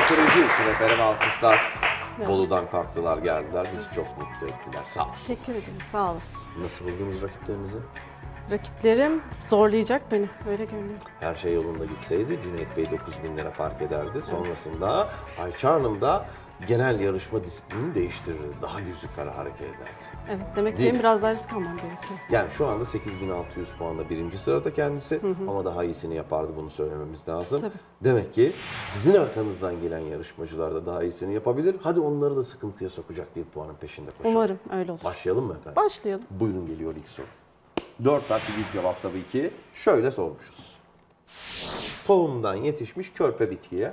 Götürücü Nefere alkışlar. Bolu'dan kalktılar geldiler. Bizi çok mutlu ettiler. Sağ olsun. Teşekkür ederim. Sağ olun. Nasıl buldunuz rakiplerinizi? Rakiplerim zorlayacak beni. Öyle görünüyor. Her şey yolunda gitseydi Cüneyt Bey 9.000 lira fark ederdi. Sonrasında Ayça Hanım da genel yarışma disiplinini değiştirirdi. Daha yüzü kara hareket ederdi. Evet. Demek ki Değil benim mi? biraz daha risk almam gerekiyor. Yani şu anda 8.600 puanla birinci sırada kendisi ama daha iyisini yapardı, bunu söylememiz lazım. Tabii. Demek ki sizin arkanızdan gelen yarışmacılar da daha iyisini yapabilir. Hadi onları da sıkıntıya sokacak bir puanın peşinde koşalım. Umarım öyle olur. Başlayalım mı efendim? Başlayalım. Buyurun geliyor ilk soru. 4 harfli bir cevap tabii ki. Şöyle sormuşuz. Tohumdan yetişmiş körpe bitkiye.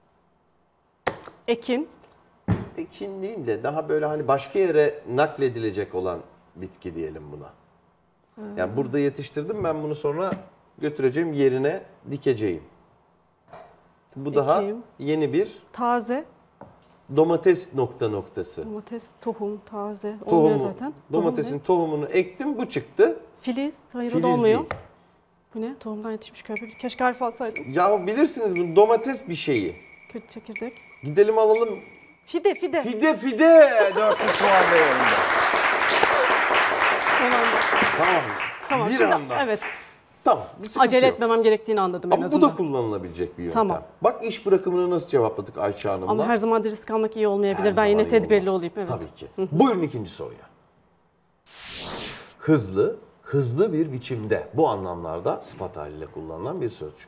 Ekin. Ekin değil de daha böyle hani başka yere nakledilecek olan bitki diyelim buna. Yani burada yetiştirdim, ben bunu sonra götüreceğim yerine dikeceğim. Bu daha Ekeyim. yeni bir Taze. domates noktası. Domates, tohum, taze. Olmuyor Tohumu, zaten. domatesin Tohum tohumunu ektim, bu çıktı. ne? Filiz. Hayır o Filiz da olmuyor. değil. Bu ne? Tohumdan yetişmiş körpe. Keşke harf alsaydım. Ya bilirsiniz bunu, domates bir şeyi. Kötü çekirdek. Gidelim alalım. Fide, fide. Fide 400 puan değerinde. Son anda. Tamam. Tamam. Bir şimdi, anda. Evet. Tamam. Bir sıkıntı Acele yok. etmemem gerektiğini anladım en Ama bu azından. da kullanılabilecek bir yöntem. Tamam. Bak iş bırakımını nasıl cevapladık Ayça Hanım'la. Ama her zaman da risk almak iyi olmayabilir. Her Ben yine zaman iyi tedbirli olmaz. olayım. Evet. Tabii ki. Buyurun ikinci soruya. Hızlı bir biçimde, bu anlamlarda sıfat haliyle kullanılan bir sözcük.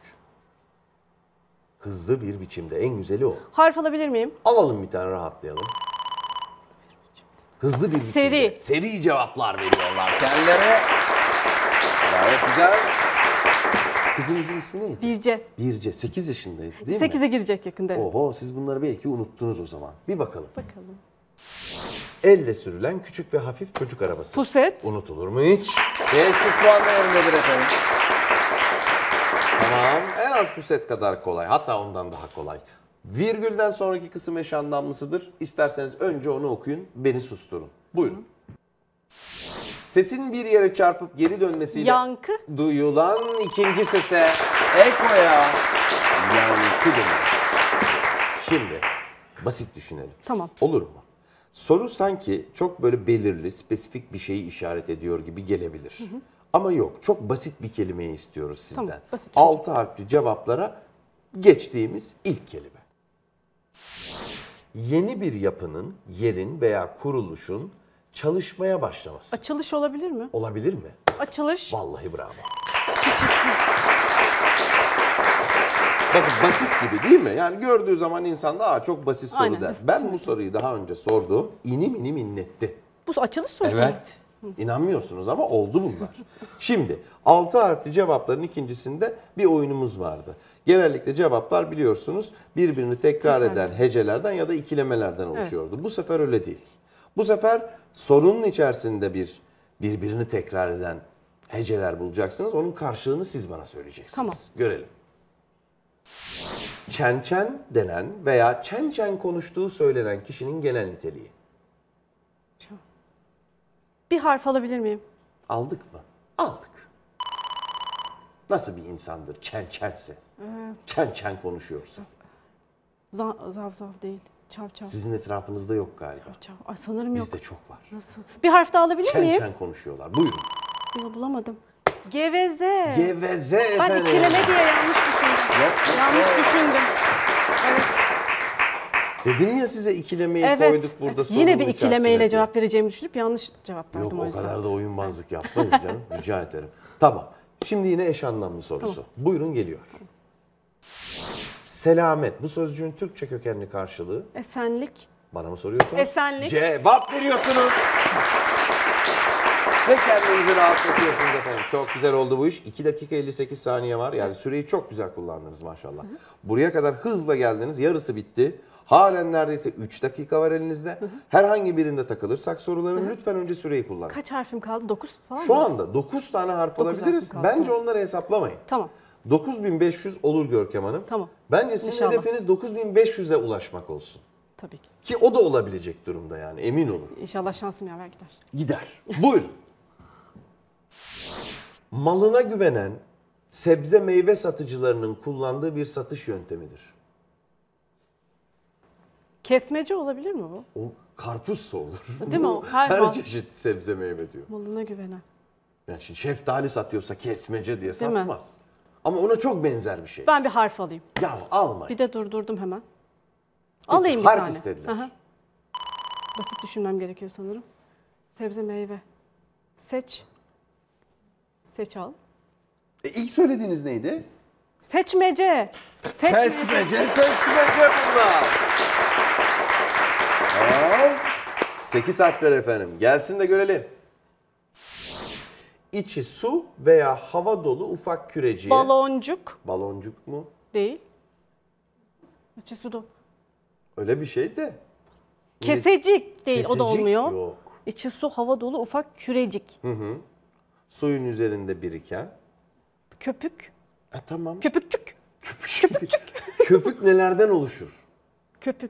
Hızlı bir biçimde, en güzeli o. Harf alabilir miyim? Alalım bir tane, rahatlayalım. Hızlı bir biçimde. Seri. Seri cevaplar veriyorlar kendilerine. Gayet güzel. Kızınızın ismi neydi? Birce. Birce. 8 yaşındaydı değil mi? 8'e girecek yakında. Oho, siz bunları belki unuttunuz o zaman. Bir bakalım. Bakalım. Elle sürülen küçük ve hafif çocuk arabası. Puset. Unutulur mu hiç? 500 puan değerindedir efendim. Tamam. En az puset kadar kolay. Hatta ondan daha kolay. Virgülden sonraki kısım eş anlamlısıdır. İsterseniz önce onu okuyun, beni susturun. Buyurun. Sesin bir yere çarpıp geri dönmesiyle Yankı. duyulan ikinci sese ekoya yankı denir. Şimdi basit düşünelim. Tamam. Olur mu? Soru sanki çok böyle belirli, spesifik bir şeyi işaret ediyor gibi gelebilir. Ama yok, çok basit bir kelimeyi istiyoruz sizden. Tamam, basit. 6 harfli cevaplara geçtiğimiz ilk kelime. Yeni bir yapının, yerin veya kuruluşun çalışmaya başlaması. Açılış olabilir mi? Olabilir mi? Açılış. Vallahi bravo. Bakın basit gibi değil mi? Yani gördüğü zaman insan da çok basit soru Aynen, der. basit Ben soru. bu soruyu daha önce sordum. İnim inim inletti. Bu açılış sözü. Evet. İnanmıyorsunuz ama oldu bunlar. Şimdi 6 harfli cevapların ikincisinde bir oyunumuz vardı. Genellikle cevaplar biliyorsunuz birbirini tekrar eden hecelerden ya da ikilemelerden oluşuyordu. Bu sefer öyle değil. Bu sefer sorunun içerisinde birbirini tekrar eden heceler bulacaksınız. Onun karşılığını siz bana söyleyeceksiniz. Tamam. Görelim. Çen denen veya çen konuştuğu söylenen kişinin genel niteliği. Bir harf alabilir miyim? Aldık mı? Aldık. Nasıl bir insandır çense? Çen konuşuyorsa. Zav değil. Çav. Sizin etrafınızda yok galiba. Çav. Ay, sanırım yok. Bizde çok var. Nasıl? Bir harf daha alabilir miyim? Çen konuşuyorlar. Buyurun. Ya, bulamadım. Geveze. Geveze Ben efendim. ikileme diye yanlış düşündüm. Yok. Yanlış düşündüm. Evet. Dedim ya size ikilemeyi Evet. koyduk burada sorunun Yine bir ikilemeyle içerisine diye. cevap vereceğimi düşünüp yanlış cevap verdim Yok o o yüzden. kadar da oyunbazlık yapmayız canım. Rica ederim. Tamam. Şimdi yine eş anlamlı sorusu. Buyurun geliyor. Selamet. Bu sözcüğün Türkçe kökenli karşılığı. Esenlik. Bana mı soruyorsunuz? Esenlik. Cevap veriyorsunuz. Ve kendinizi rahatlatıyorsunuz efendim. Çok güzel oldu bu iş. 2 dakika 58 saniye var. Yani süreyi çok güzel kullandınız maşallah. Buraya kadar hızla geldiniz. Yarısı bitti. Halen neredeyse 3 dakika var elinizde. Herhangi birinde takılırsak soruların lütfen önce süreyi kullanın. Kaç harfim kaldı? 9 falan Şu mı? anda 9 tane harf Dokuz alabiliriz. harfim kaldı, Bence tamam. onları hesaplamayın. Tamam. 9500 olur Görkem Hanım. Tamam. Bence sizin İnşallah. hedefiniz 9500'e ulaşmak olsun. Tabii ki. Ki o da olabilecek durumda yani, emin olun. İnşallah şansım yaver gider. Gider. Buyurun. Malına güvenen sebze meyve satıcılarının kullandığı bir satış yöntemidir. Kesmece olabilir mi bu? O karpuzsa olur. Değil mi o? Her Her çeşit sebze meyve diyor. malına güvenen. Yani şimdi şeftali satıyorsa kesmece diye Değil mi? satmaz. Ama ona çok benzer bir şey. Ben bir harf alayım. Ya almayın. Bir de durdurdum hemen. Alayım bir harf tane. istediler. Aha. Basit düşünmem gerekiyor sanırım. Sebze meyve. Seç. Seç al. İlk söylediğiniz neydi? Seçmece. Seçmece. Kesmece, seçmece bunlar. Tamam. 8 harfler efendim. Gelsin de görelim. İçi su veya hava dolu ufak küreciye. Baloncuk. Baloncuk mu? Değil. İçi su dolu. Öyle bir şey de. Kesecik değil. O da Kesecik olmuyor. yok. İçi su hava dolu ufak kürecik. Suyun üzerinde biriken. Köpük. Tamam. Köpükçük. Köpük nelerden oluşur? Köpük.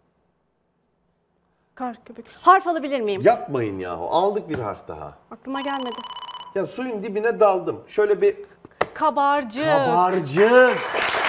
Kar köpük. Harf alabilir miyim? Yapmayın yahu. Aldık bir harf daha. Aklıma gelmedi. Ya suyun dibine daldım. Şöyle bir Kabarcık. kabarcık.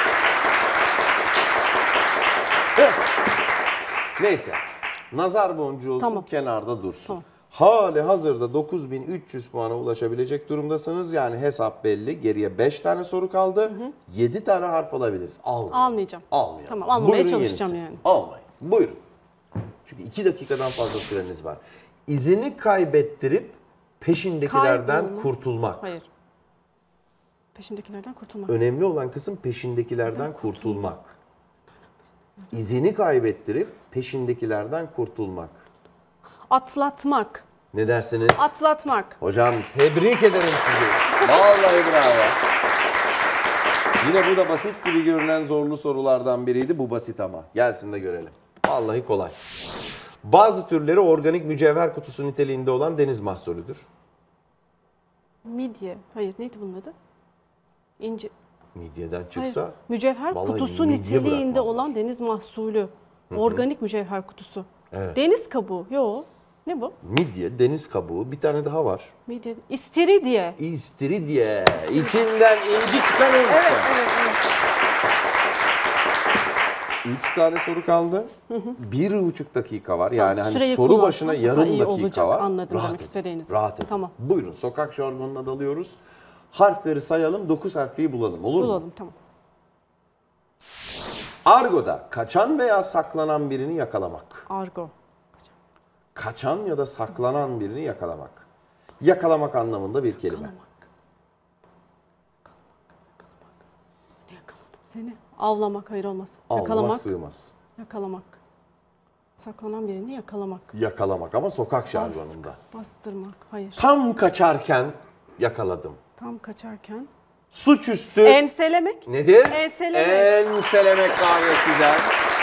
Evet. Neyse. Nazar boncuğu olsun, Tamam. kenarda dursun. Tamam. Hali hazırda 9300 puana ulaşabilecek durumdasınız. Yani hesap belli. Geriye 5 tane soru kaldı. 7 tane harf alabiliriz. Almayacağım. Almayalım. Tamam, almamaya Buyurun çalışacağım yenisi. yani. Almayın. Buyurun. Çünkü 2 dakikadan fazla süreniz var. İzini kaybettirip peşindekilerden Kaybolma. kurtulmak. Hayır. Peşindekilerden kurtulmak. Önemli olan kısım peşindekilerden kurtulmak. İzini kaybettirip peşindekilerden kurtulmak. Atlatmak. Ne dersiniz? Atlatmak. Hocam tebrik ederim sizi. Vallahi bravo. Yine bu da basit gibi görünen zorlu sorulardan biriydi. Bu basit ama. Gelsin de görelim. Vallahi kolay. Bazı türleri organik mücevher kutusu niteliğinde olan deniz mahsulüdür. Midye. Hayır neydi bunun adı? İnci. Midyeden Hayır. çıksa Mücevher vallahi kutusu midye niteliğinde bırakmazlar. olan deniz mahsulü. Organik mücevher kutusu. Evet. Deniz kabuğu. Yo. Ne bu? midye, deniz kabuğu, bir tane daha var. Midye. İstiridye. İstiridye. İçinden inci çıkan inci. Evet, evet, evet. 3 tane soru kaldı. 1,5 dakika var. Yani hani süreyi soru kullansam başına daha yarım iyi dakika olacak. var. Anladım Rahat demek edin. istediğinizi. Rahat edin. Tamam. Buyurun sokak jargonuna dalıyoruz. Harfleri sayalım, 9 harfliyi bulalım. Olur mu? Bulalım tamam. Argo'da kaçan veya saklanan birini yakalamak. Argo. Kaçan ya da saklanan birini yakalamak. Yakalamak anlamında bir kelime. Yakalamak. Ne yakaladım seni? Avlamak. Hayır olmaz. Almak Yakalamak. sığmaz. Yakalamak. Saklanan birini yakalamak. Yakalamak ama sokak jargonunda. Bastırmak. Hayır. Tam kaçarken yakaladım. Tam kaçarken. Suçüstü. Enselemek. Nedir? Enselemek. Enselemek gayet güzel.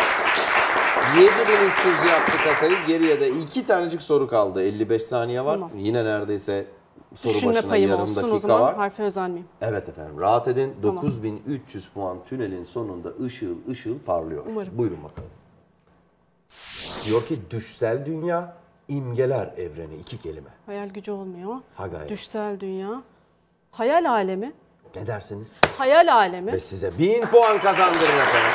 7300 yaptı kasayı. Geriye de 2 tanecik soru kaldı. 55 saniye var. Tamam. Yine neredeyse soru Düşünme başına payım yarım olsun o dakika zaman. var. Harfe özenmeyeyim. Evet efendim. Rahat edin. Tamam. 9300 puan tünelin sonunda ışıl ışıl parlıyor. Umarım. Buyurun bakalım. Diyor ki düşsel dünya, imgeler evreni. 2 kelime. Hayal gücü olmuyor. Ha gayret. Düşsel dünya. Hayal alemi. Ne dersiniz? Hayal alemi. Ve size 1000 puan kazandırın efendim.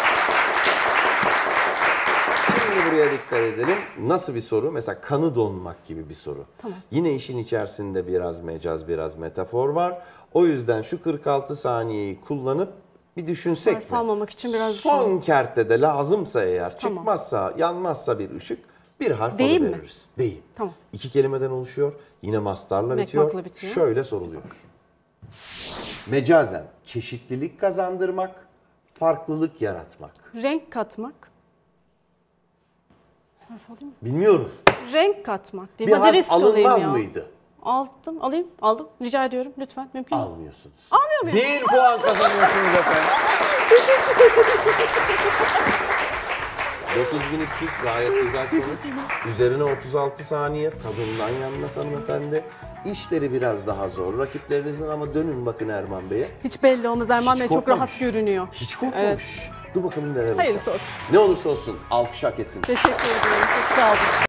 Şimdi buraya dikkat edelim. Nasıl bir soru? Mesela kanı donmak gibi bir soru. Tamam. Yine işin içerisinde biraz mecaz, biraz metafor var. O yüzden şu 46 saniyeyi kullanıp bir düşünsek Harf mi? almamak için biraz Son düşünelim. kertede lazımsa eğer, Tamam. çıkmazsa, yanmazsa bir ışık, bir harf Deyim mi? alıveririz. Deyim. Tamam. 2 kelimeden oluşuyor. Yine mastarla Mekmakla bitiyor. bitiyor. Şöyle soruluyor. Mecazen çeşitlilik kazandırmak, farklılık yaratmak. Renk katmak. Harf alayım mı? Bilmiyorum. Renk katmak. Değil Bir mi? Hadi harf risk alayım alınmaz ya. mıydı? Aldım, alayım, aldım. Rica ediyorum lütfen. Mümkün mü? Almıyorsunuz. Almıyor muyum? 1 puan kazanıyorsunuz efendim. 9300 gayet güzel sonuç. Üzerine 36 saniye tadından yanmaz hanımefendi. İşleri biraz daha zor rakiplerinizin ama dönün bakın Erman Bey'e. Hiç belli olmaz. Erman Hiç Bey çok korkmamış. rahat görünüyor. Hiç korkmamış. Dur bakalım neler olacak. Hayırlısı olsun. Ne olursa olsun alkış hak ettin. Teşekkür ederim. Çok sağ olun.